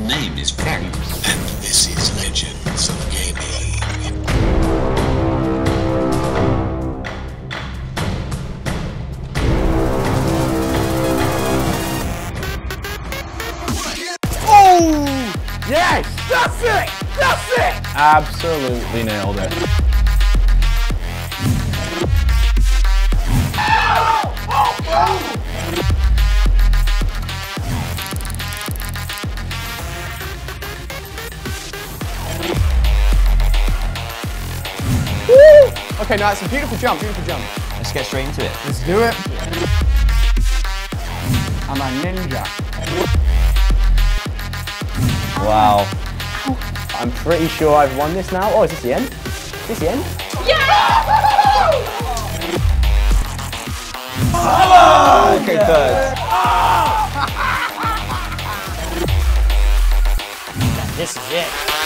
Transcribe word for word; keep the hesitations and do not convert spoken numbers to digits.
name is Frank, and this is Legends of Gaming. Oh! Yes! That's it! That's it! Absolutely nailed it. Oh! Oh! Oh! Woo! Okay, now it's a beautiful jump, beautiful jump. Let's get straight into it. Let's do it. I'm a ninja. Wow. I'm pretty sure I've won this now. Oh, is this the end? Is this the end? Yeah! Oh! Okay, third. This is it.